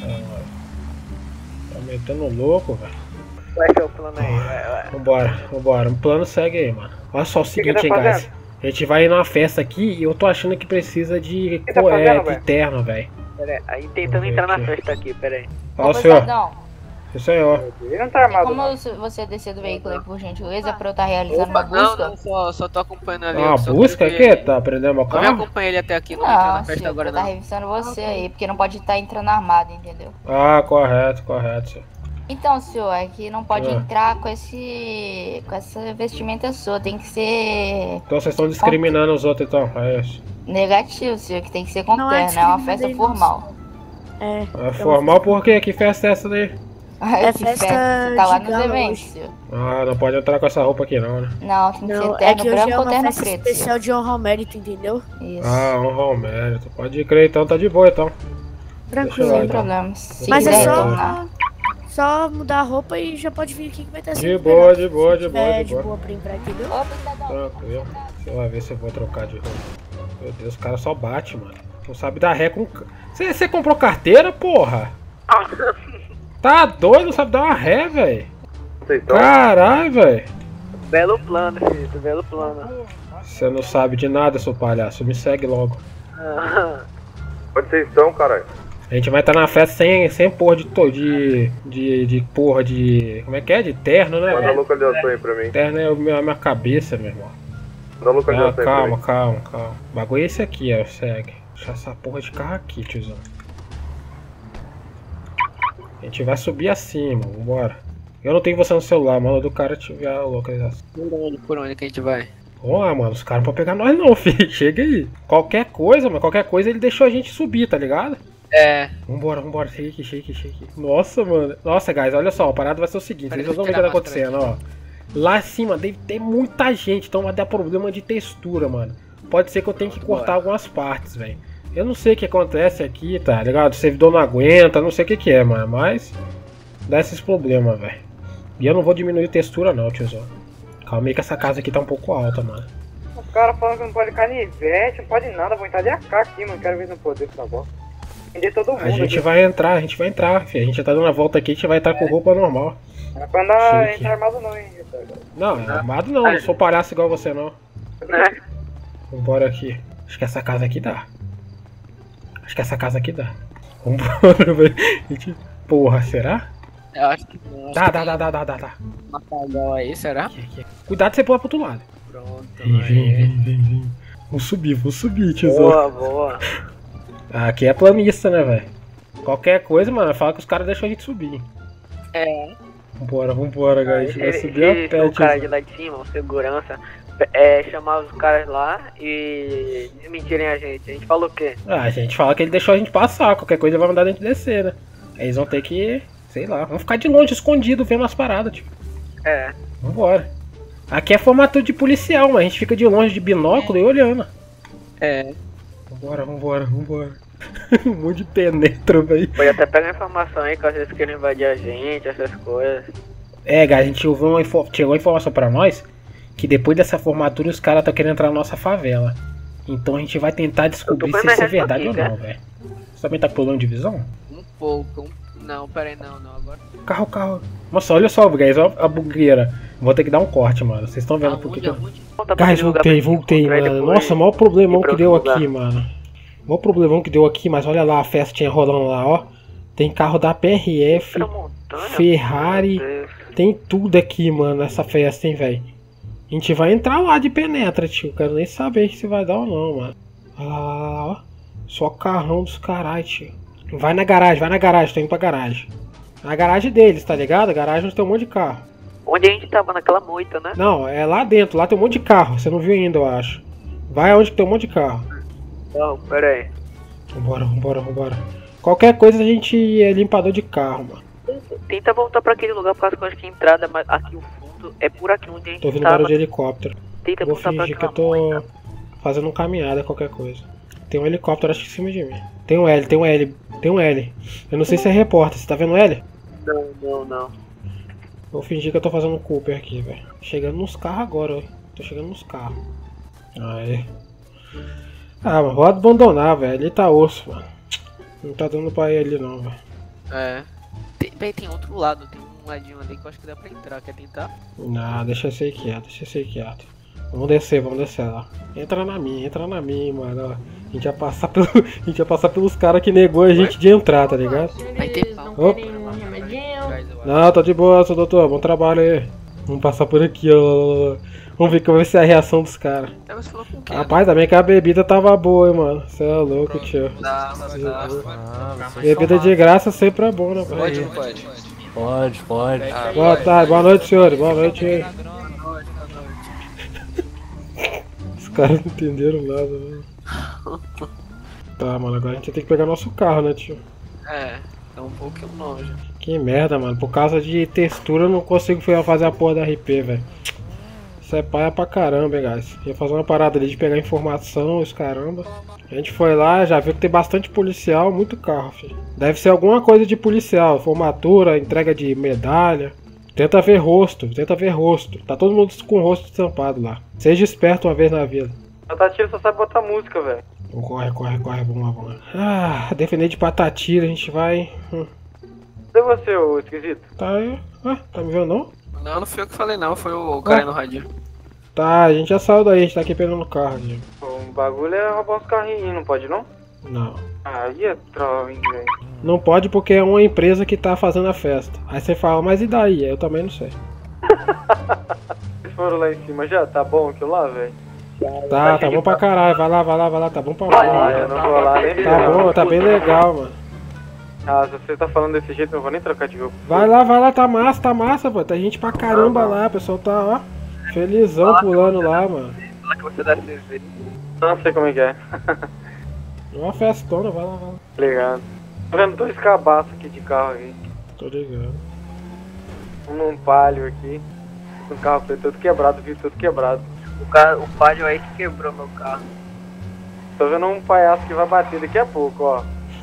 Tá metendo louco, velho. Qual é que é o plano aí? Vambora. O plano segue aí, mano. Olha só o seguinte, tá hein, guys. fazendo? A gente vai ir numa festa aqui e eu tô achando que precisa de, que tá fazendo, de velho? terno, velho. Pera aí, tentando entrar na festa aqui, pera aí. Ó, senhor. Sim, senhor. Ele não tá armado. Como você descer do veículo aí, por gentileza, pra eu estar realizando uma Não, busca? não, só tô acompanhando ali. Ah, eu só busca queria aqui? Tá prendendo meu Não me carro? acompanha ele até aqui, não entra na Não, festa senhor, agora vou estar não. revisando você aí, porque não pode estar entrando armado, entendeu? Ah, correto, senhor. Então, senhor, é que não pode Ah. entrar com essa vestimenta sua, tem que ser Então vocês estão discriminando os outros, então. É isso. negativo, senhor, que tem que ser com Não é terno, é uma festa discriminação. formal. É formal por quê? Que festa é essa daí? É festa você tá lá de nos gala eventos, hoje. senhor. Ah, não pode entrar com essa roupa aqui não, né? Não, tem que Não, ser é terno que hoje branco é ou uma terno festa preto, especial de honra ao mérito, entendeu? senhor. Isso. Ah, honra ao mérito. Pode crer, então tá de boa, então. Tranquilo. Deixa eu Sem lá, problemas. Se Mas é quiser só, retornar. só mudar a roupa e já pode vir aqui que vai estar De boa, de boa, de boa, de de boa. boa pra entrar aqui, viu? Tranquilo. Você vai ver se eu vou trocar de roupa. Meu Deus, o cara só bate, mano. Não sabe dar ré com... Você comprou carteira, porra? Tá doido, não sabe dar uma ré, velho. Caralho, velho. Belo plano, filho. Belo plano. Você não sabe de nada, seu palhaço. Me segue logo. Onde vocês estão, caralho? A gente vai estar na festa sem porra de porra de... Como é que é? De terno, né, Manda a velho? localização aí pra mim. Terno é a minha cabeça, meu irmão. Manda a localização aí pra Calma, mim. calma. O bagulho é esse aqui, ó. Segue. Deixa essa porra de carro aqui, tiozão. A gente vai subir acima, vambora. Eu não tenho você no celular, mano, do cara tiver a localização. Por onde que a gente vai? Vamos lá, mano, os caras não podem pegar nós não, filho. Chega aí. Qualquer coisa ele deixou a gente subir, tá ligado? É. Vambora. Chega aqui. Nossa, mano. Nossa, guys, olha só, a parada vai ser o seguinte. Vocês vão ver o que tá acontecendo, ó. Lá acima deve ter muita gente, então vai dar problema de textura, mano. Pode ser que eu tenha que cortar algumas partes, velho. Eu não sei o que acontece aqui, tá ligado? O servidor não aguenta, não sei o que é, mano. Mas dá esses problemas, velho. E eu não vou diminuir textura não, tiozão. Calma aí que essa casa aqui tá um pouco alta, mano. Os caras falando que não pode canivete, não pode nada. Vou entrar de AK aqui, mano. Quero ver no poder desse negócio. Prender todo mundo. A gente aqui. vai entrar, filho. A gente já tá dando a volta aqui, a gente vai estar com roupa normal. Não é pra andar Chique. entrar armado não, hein. Não, armado não sou palhaço igual você não. Vambora aqui. Acho que essa casa aqui dá. Vambora, velho. Porra, será? Eu acho que não. Dá. Um apagão aí, será? Cuidado pra você pular pro outro lado. Pronto. Vem. Vou subir, tiozão. Boa. Aqui é planista, né, velho? Qualquer coisa, mano, fala que os caras deixam a gente subir. É. Vambora, guys. A gente vai subir a pé, O cara de tiozão. lá de cima, o segurança, chamar os caras lá e desmentirem a gente. A gente falou o quê? A gente fala que ele deixou a gente passar. Qualquer coisa ele vai mandar a gente descer, né? Aí eles vão ter que, sei lá, vão ficar de longe, escondido, vendo as paradas, tipo. É. Vambora. Aqui é formato de policial, mas a gente fica de longe de binóculo e olhando. É. Vambora. Um monte de penetra, velho. Pode até pegar informação aí, que às vezes querem invadir a gente, essas coisas. É, guys, a gente chegou a informação pra nós que depois dessa formatura os caras estão querendo entrar na nossa favela. Então a gente vai tentar descobrir se isso é verdade ou não, velho. Você também tá com problema de visão? Um pouco. Não, peraí, não. Agora. Carro. Nossa, olha só, guys, olha a bugueira. Vou ter que dar um corte, mano. Vocês estão vendo por que eu... Guys, voltei, mano. Nossa, maior problemão que deu aqui, mano. Maior problemão que deu aqui, mas olha lá a festinha rolando lá, ó. Tem carro da PRF, Ferrari, tem tudo aqui, mano, nessa festa, hein, velho. A gente vai entrar lá de penetra, tio. Quero nem saber se vai dar ou não, mano. Olha lá, ó. Só carrão dos carai, tio. Vai na garagem, tô indo pra garagem. Na garagem deles, tá ligado? A garagem onde tem um monte de carro. Onde a gente tava, naquela moita, né? Não, é lá dentro, lá tem um monte de carro. Você não viu ainda, eu acho. Vai aonde tem um monte de carro. Não, pera aí. Vambora. Qualquer coisa a gente é limpador de carro, mano. Tenta voltar pra aquele lugar, por causa que eu acho que a entrada aqui, o fundo, é por aqui onde a gente Tô ouvindo tava. barulho de helicóptero. Tenta Vou voltar pra fingir que aquela eu tô moita. fazendo caminhada, qualquer coisa. Tem um helicóptero, acho que em cima de mim. Tem um L. Eu não sei se é repórter, você tá vendo L? Não. Vou fingir que eu tô fazendo Cooper aqui, velho. Chegando nos carros agora, ó. Tô chegando nos carros. Aí. Ah, mas vou abandonar, velho. Ali tá osso, mano. Não tá dando pra ir ali não, velho. É. Tem outro lado, tem um ladinho ali que eu acho que dá pra entrar. Quer tentar? Não, deixa eu ser quieto. Vamos descer lá. Entra na minha, mano. Ó. A gente vai passar pelos caras que negou a gente de entrar, tá ligado? Vai ter pau. Opa. Um remedinho. Não, tô de boa, seu doutor. Bom trabalho aí. Vamos passar por aqui, ó. Vamos ver como vai ser a reação dos caras. Você falou com quem? Rapaz, também que a bebida tava boa, hein, mano. Você é louco, tio. Bebida de graça sempre é bom, né, pai? Pode ou não pode? Pode. Boa tarde, boa noite, senhores. Boa noite aí. Os caras não entenderam nada, né? Tá, mano, agora a gente tem que pegar nosso carro, né, tio? É, tá um pouquinho longe. Que merda, mano. Por causa de textura eu não consigo fazer a porra da RP, velho. Isso é paia pra caramba, hein, guys. Ia fazer uma parada ali de pegar informação, os caramba. A gente foi lá, já viu que tem bastante policial, muito carro, filho. Deve ser alguma coisa de policial, formatura, entrega de medalha. Tenta ver rosto. Tá todo mundo com o rosto estampado lá. Seja esperto uma vez na vida. A Tatira só sabe botar música, velho. Corre, vamos lá. Ah, defender de Patatira, a gente vai... Cadê você, ô esquisito? Tá aí. Ah, tá me vendo não? Não fui eu que falei não, foi o cara aí no radinho. Tá, a gente já saiu daí, a gente tá aqui pegando o carro, gente. O bagulho é roubar uns carrinhos, não pode não? Não. Aí é troll, hein, velho. Não pode porque é uma empresa que tá fazendo a festa. Aí você fala, mas e daí? Eu também não sei. Vocês foram lá em cima já? Tá bom aquilo lá, velho? Tá bom pra caralho, vai lá, tá bom pra caralho. Eu não vou lá nem Tá bom, tá bem legal, mano. Ah, se você tá falando desse jeito, eu não vou nem trocar de jogo. Vai lá, tá massa, pô. Tem gente pra caramba lá, o pessoal tá, ó, felizão pulando lá, mano. Fala que você dá CZ. Não sei como é que é. É uma festona, vai lá. Ligado. Tô vendo dois cabaços aqui de carro aqui. Tô ligado. Um num palio aqui. Um carro preto todo quebrado, viu? Todo quebrado. O palio aí que quebrou meu carro. Tô vendo um palhaço que vai bater daqui a pouco, ó.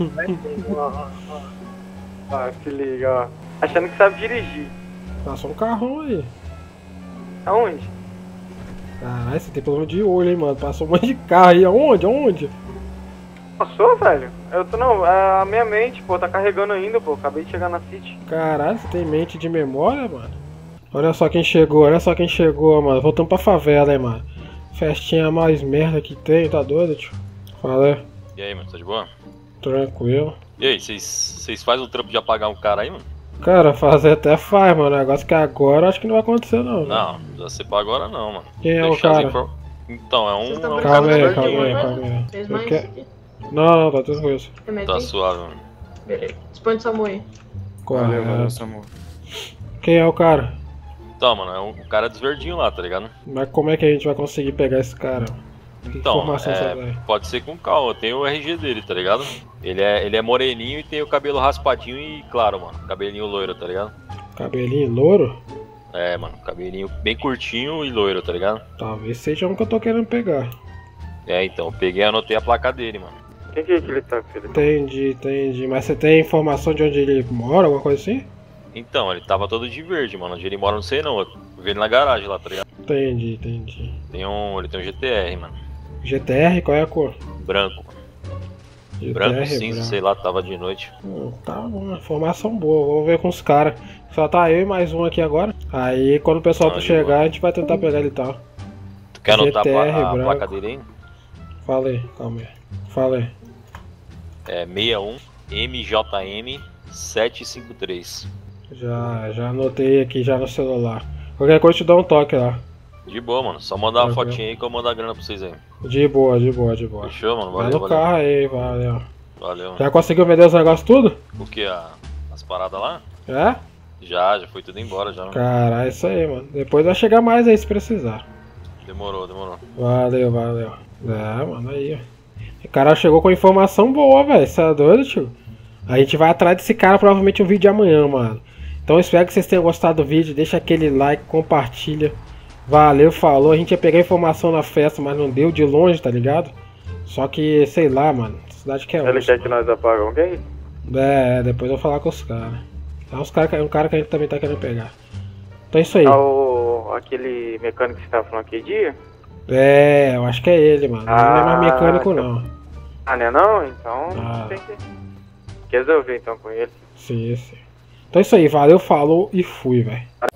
Ó, se liga, ó. Achando que sabe dirigir. Passou um carrão aí. Aonde? Caralho, você tem problema de olho, hein, mano. Passou um monte de carro aí. Aonde? Passou, velho? Eu tô não. A minha mente, pô, tá carregando ainda, pô. Acabei de chegar na City. Caralho, você tem mente de memória, mano? Olha só quem chegou, mano. Voltamos pra favela, hein, mano. Festinha mais merda que tem, tá doido, tio? Fala aí. E aí, mano, tá de boa? Tranquilo. E aí, vocês fazem o trampo de apagar um cara aí, mano? Cara, fazer até faz, mano. Negócio que agora acho que não vai acontecer, não. Não, não precisa ser pra agora não, mano. Quem é o cara? Então, é um... Calma aí. Não, tá tudo isso. Tá suave, mano. Beleza. Dispõe do Samu aí. Valeu, Samu. Quem é o cara? Então, mano, é um cara dos verdinhos lá, tá ligado? Mas como é que a gente vai conseguir pegar esse cara? Então, pode ser com calma, tem o RG dele, tá ligado? Ele é moreninho e tem o cabelo raspadinho e claro, mano, cabelinho loiro, tá ligado? Cabelinho loiro? É, mano, cabelinho bem curtinho e loiro, tá ligado? Talvez seja um que eu tô querendo pegar. É, então, eu peguei e anotei a placa dele, mano. Quem que ele tá, filho? Entendi. Mas você tem informação de onde ele mora, alguma coisa assim? Então, ele tava todo de verde, mano. Onde ele mora, não sei não. Eu vi ele na garagem lá, tá ligado? Entendi. Ele tem um GTR, mano. GTR? Qual é a cor? Branco. GTR, branco, cinza, sei lá, tava de noite. Tá bom, informação boa. Vamos ver com os caras. Só tá eu e mais um aqui agora. Aí quando o pessoal chegar, a gente vai tentar pegar ele e tal. Tu quer anotar a placa dele aí? Fala aí, calma aí. Fala aí. É 61 MJM 753. Já anotei aqui já no celular. Qualquer coisa te dá um toque lá. De boa, mano. Só mandar uma fotinha aí que eu mando a grana pra vocês aí. De boa. Fechou, mano? Vai no carro aí, valeu. Valeu. Já conseguiu vender os negócios tudo? O que? As paradas lá? É? Já foi tudo embora já. Caralho, isso aí, mano. Depois vai chegar mais aí se precisar. Demorou. Valeu. É, mano, aí, ó. O cara chegou com informação boa, velho. Você é doido, tio? A gente vai atrás desse cara provavelmente um vídeo de amanhã, mano. Então eu espero que vocês tenham gostado do vídeo. Deixa aquele like, compartilha. Valeu, falou. A gente ia pegar informação na festa, mas não deu de longe, tá ligado? Só que, sei lá, mano. A cidade que é Ele quer que nós apagamos quem? É, depois eu vou falar com os caras. É um cara que a gente também tá querendo pegar. Então é isso aí. Aquele mecânico que você tava falando aquele dia? É, eu acho que é ele, mano. Não é mais mecânico, não. Ah, não é não? Então tem que resolver então com ele. Sim. Então é isso aí, valeu, falou e fui, velho.